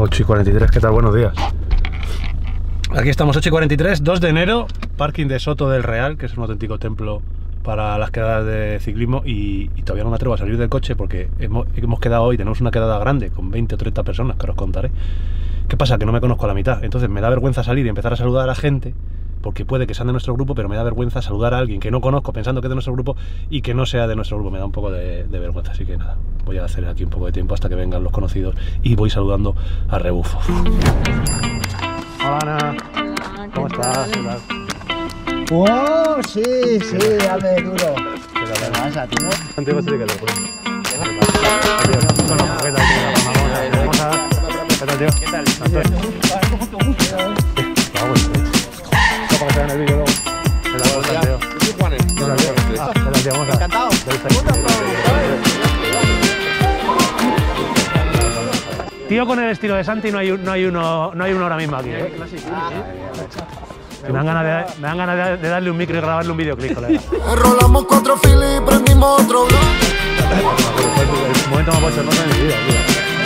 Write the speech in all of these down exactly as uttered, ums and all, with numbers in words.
ocho y cuarenta y tres, ¿qué tal? Buenos días. Aquí estamos, ocho y cuarenta y tres, dos de enero, parking de Soto del Real, que es un auténtico templo para las quedadas de ciclismo, y, y todavía no me atrevo a salir del coche porque hemos, hemos quedado hoy, tenemos una quedada grande con veinte o treinta personas, que os contaré. ¿Qué pasa? Que no me conozco a la mitad, entonces me da vergüenza salir y empezar a saludar a la gente, porque puede que sean de nuestro grupo, pero me da vergüenza saludar a alguien que no conozco pensando que es de nuestro grupo y que no sea de nuestro grupo. Me da un poco de, de vergüenza, así que nada, voy a hacer aquí un poco de tiempo hasta que vengan los conocidos y voy saludando a rebufo. Hola Ana, ¿cómo estás? ¿Qué tal? ¡Oh, sí, sí, dame duro! ¿Qué tal? ¿Qué pasa, tío? Antiguo sí que te puedo. ¿Qué tal, tío? ¿Qué tal? Vamos, para que se vean el vídeo luego. ¿Qué tal, tío? ¿Tú, Juanes? ¿Qué tal, tío? ¿Qué tal, tío? Vamos a... Encantado. Tío, con el estilo de Santi no hay, no hay, uno, no hay uno ahora mismo aquí, ¿eh? Me dan ganas, de, me dan ganas de, de darle un micro y grabarle un videoclip, colega. Rolamos cuatro filis y prendimos otro blog. El momento más bochornoso de mi vida, tío.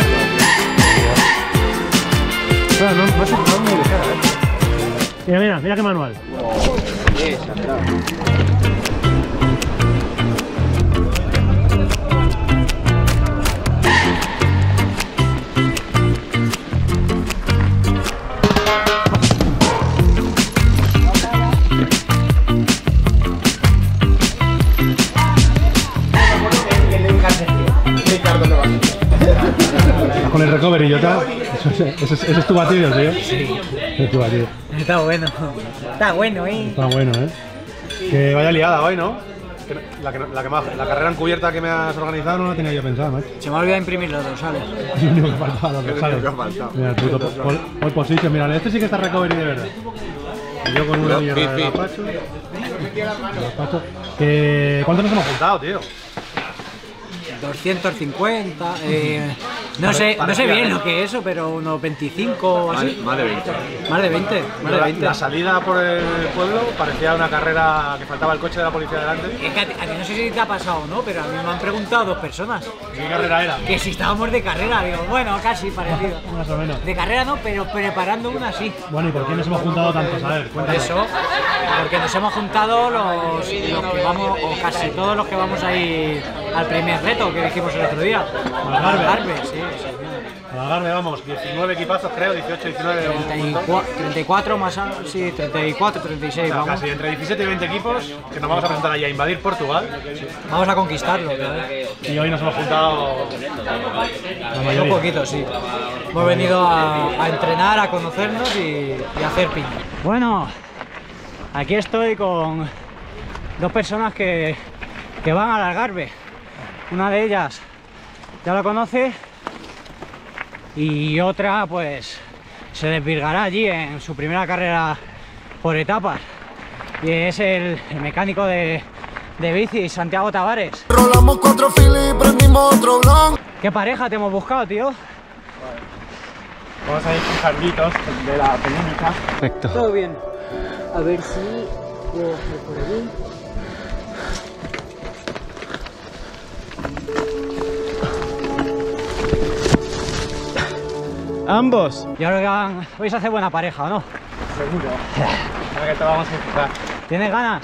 No, no, no es, no es muy ligera, ¿eh? Mira, mira, mira qué manual. Con el recovery y tal, eso, eso, eso, eso es tu batido, tío. Sí. Es tu batido. Está bueno. Está bueno, ¿eh? Está bueno, ¿eh? Que vaya liada hoy, ¿no? La, que, la, que más, la carrera encubierta que me has organizado no la tenía yo pensada, macho. Se me ha olvidado imprimir los dorsales. Es lo único que faltaba, los dorsales. Mira, el puto pole, pole position, mira, este sí que está recovery de verdad. Y yo con una mierda de gazpacho. gazpacho. Que, ¿cuánto nos hemos juntado, tío? doscientos cincuenta, eh, no sé, no sé bien lo que es eso, pero unos veinticinco o así. Más de veinte. Más de veinte, más de veinte. La, la salida por el pueblo parecía una carrera que faltaba el coche de la policía delante. Es que a ti, a ti no sé si te ha pasado o no, pero a mí me han preguntado dos personas. ¿Qué carrera era? Que si estábamos de carrera, digo, bueno, casi parecido. Más o menos. De carrera no, pero preparando una sí. Bueno, ¿y por qué nos hemos juntado tantos? A ver, cuéntanos. Eso, porque nos hemos juntado los, los que vamos, o casi todos los que vamos a ir al primer reto que dijimos el otro día. Algarve. Sí, sí. Algarve, vamos, diecinueve equipazos creo, dieciocho, diecinueve. treinta y cuatro más, sí, treinta y cuatro, treinta y seis, O sea, vamos. casi entre diecisiete y veinte equipos que nos vamos a presentar allí a invadir Portugal. Vamos a conquistarlo, ¿verdad? Y hoy nos hemos juntado Un poquito, sí. Hemos venido a, a entrenar, a conocernos y, y a hacer pin. Bueno, aquí estoy con dos personas que, que van al Algarve. Una de ellas ya lo conoce y otra pues se desvirgará allí en su primera carrera por etapas, y es el, el mecánico de, de bici, Santiago Tavares. Rolamos cuatro filis y prendimos otro blog. ¿Qué pareja te hemos buscado, tío? Vamos a ir con Carlitos de la Peñónica. Perfecto. Todo bien. A ver si puedo hacer por allí. Ambos. Yo creo que van, vais a hacer buena pareja, ¿o no? Seguro. Ahora que te vamos a disfrutar. ¿Tienes ganas?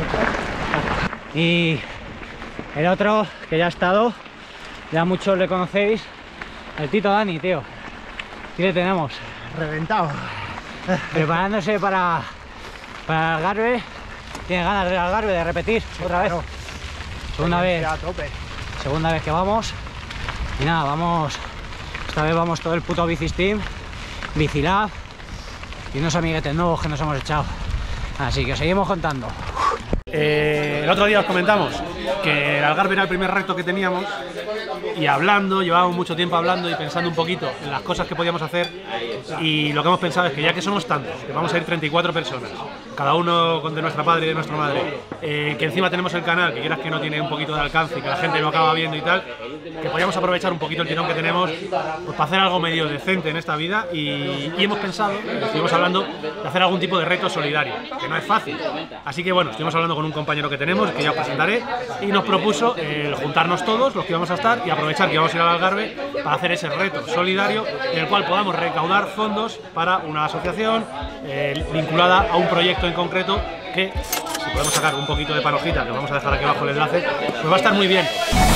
Y el otro que ya ha estado, ya muchos le conocéis, el Tito Dani, tío. Aquí le tenemos. Reventado. Preparándose para, para el Algarve. ¿Tiene ganas del Algarve de repetir otra vez? Segunda vez. A tope. Segunda vez que vamos. Y nada, vamos. Esta vez vamos todo el puto Bicis Team, Bicilab y unos amiguetes nuevos que nos hemos echado. Así que os seguimos contando. Eh, el otro día os comentamos que el Algarve era el primer reto que teníamos, y hablando, llevábamos mucho tiempo hablando y pensando un poquito en las cosas que podíamos hacer, y lo que hemos pensado es que ya que somos tantos, que vamos a ir treinta y cuatro personas, cada uno de nuestra padre y de nuestra madre, eh, que encima tenemos el canal, que quieras que no tiene un poquito de alcance y que la gente lo acaba viendo y tal, que podíamos aprovechar un poquito el tirón que tenemos pues, para hacer algo medio decente en esta vida y, y hemos pensado, estuvimos hablando de hacer algún tipo de reto solidario, que no es fácil. Así que bueno, estuvimos hablando con un compañero que tenemos, que ya os presentaré, y nos propuso el juntarnos todos los que íbamos a estar y aprovechar que vamos a ir al Algarve para hacer ese reto solidario en el cual podamos recaudar fondos para una asociación eh, vinculada a un proyecto en concreto que, si podemos sacar un poquito de panojita, que vamos a dejar aquí abajo el enlace, pues va a estar muy bien.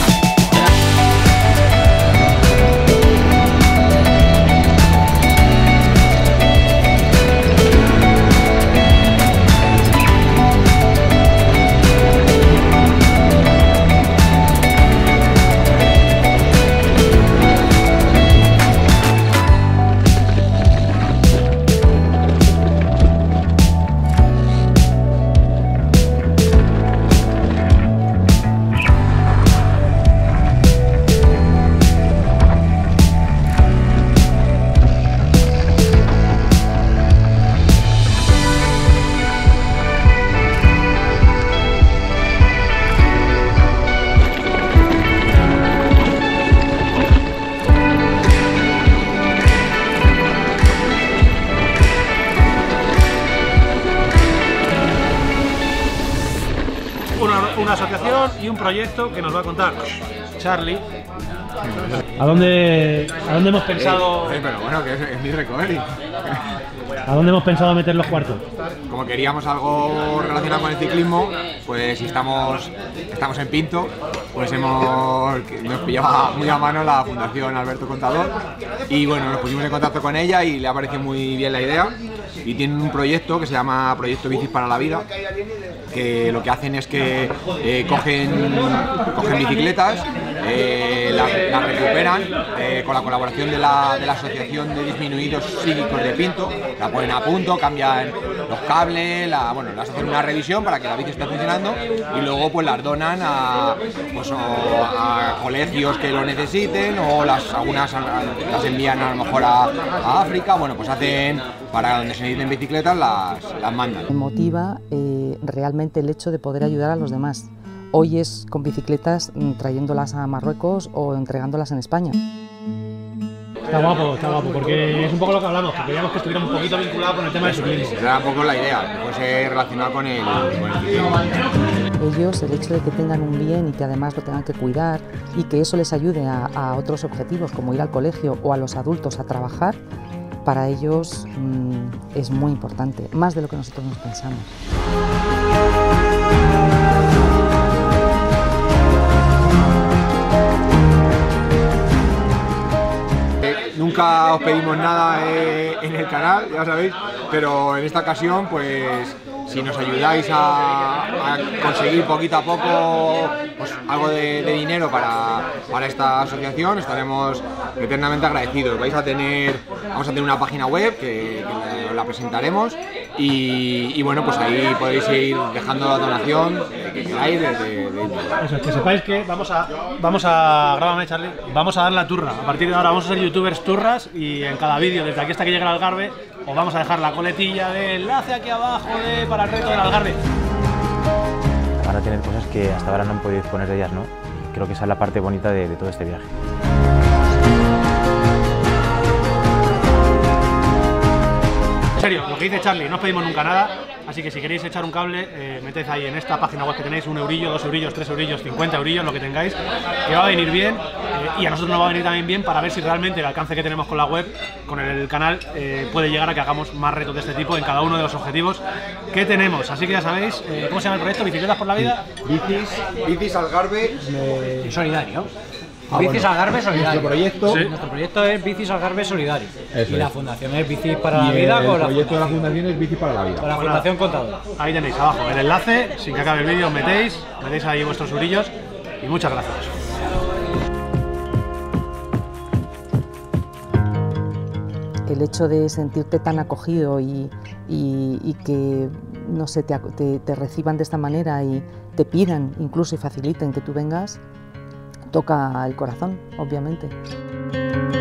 Una asociación y un proyecto que nos va a contar Charlie. ¿A dónde, a dónde hemos pensado? Eh, pero bueno, que es, es mi recovery. ¿A dónde hemos pensado meter los cuartos? Como queríamos algo relacionado con el ciclismo, pues si estamos, estamos en Pinto, pues hemos, nos pillaba muy a mano la Fundación Alberto Contador y bueno, nos pusimos en contacto con ella y le ha parecido muy bien la idea y tienen un proyecto que se llama Proyecto Bicis para la Vida, que lo que hacen es que eh, cogen, cogen bicicletas, eh, las, las recuperan eh, con la colaboración de la, de la Asociación de Disminuidos Psíquicos de Pinto, la ponen a punto, cambian los cables, la, bueno, las hacen una revisión para que la bici esté funcionando y luego pues las donan a, pues, a colegios que lo necesiten o las, algunas las envían a lo mejor a, a África, bueno pues hacen para donde se necesiten bicicletas las, las mandan. Me motiva eh, realmente el hecho de poder ayudar a los demás. Hoy es con bicicletas trayéndolas a Marruecos o entregándolas en España. Está guapo, está guapo, porque es un poco lo que hablamos, que queríamos que estuviera un poquito vinculado con el tema del ciclismo. Era un poco la idea, que fuese relacionado con el, con el ciclismo. Ellos, el hecho de que tengan un bien y que además lo tengan que cuidar y que eso les ayude a, a otros objetivos como ir al colegio o a los adultos a trabajar, para ellos mmm, es muy importante, más de lo que nosotros nos pensamos. Nunca os pedimos nada eh, en el canal, ya sabéis, pero en esta ocasión, pues, si nos ayudáis a, a conseguir poquito a poco pues, algo de, de dinero para, para esta asociación, estaremos eternamente agradecidos. Vais a tener, vamos a tener una página web que, que la, la presentaremos y, y bueno, pues ahí podéis ir dejando la donación que queráis. De, de, de... Eso, que sepáis que vamos a, vamos a, grábame Charlie, vamos a dar la turra. A partir de ahora vamos a ser youtubers turras y en cada vídeo, desde aquí hasta que llegue el Algarve, os vamos a dejar la coletilla de enlace aquí abajo de, para el reto del Algarve. Van a tener cosas que hasta ahora no han podido disponer de ellas, ¿no? Y creo que esa es la parte bonita de, de todo este viaje. En serio, lo que dice Charlie, no os pedimos nunca nada, así que si queréis echar un cable, eh, meted ahí en esta página web que tenéis un eurillo, dos eurillos, tres eurillos, cincuenta eurillos, lo que tengáis, que va a venir bien eh, y a nosotros nos va a venir también bien para ver si realmente el alcance que tenemos con la web, con el canal, eh, puede llegar a que hagamos más retos de este tipo en cada uno de los objetivos que tenemos. Así que ya sabéis, eh, ¿cómo se llama el proyecto? ¿Bicicletas por la Vida? Bicis, Bicis Algarve eh, solidario. Ah, Bicis bueno. Algarve Solidario. Nuestro proyecto, Sí. Nuestro proyecto es Bicis Algarve Solidario. Eso y la es. fundación es Bicis para la y Vida el con la proyecto de la fundación, Fundación es Bicis para la Vida. con la Fundación Contador. Ahí tenéis abajo el enlace, sin que acabe el vídeo, os metéis, metéis ahí vuestros eurillos y muchas gracias. El hecho de sentirte tan acogido y, y, y que no sé, te, te, te reciban de esta manera y te pidan incluso y faciliten que tú vengas, toca el corazón, obviamente.